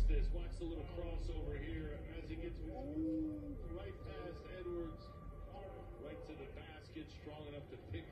this. Watch the little crossover here as he gets right past Edwards, right to the basket, strong enough to pick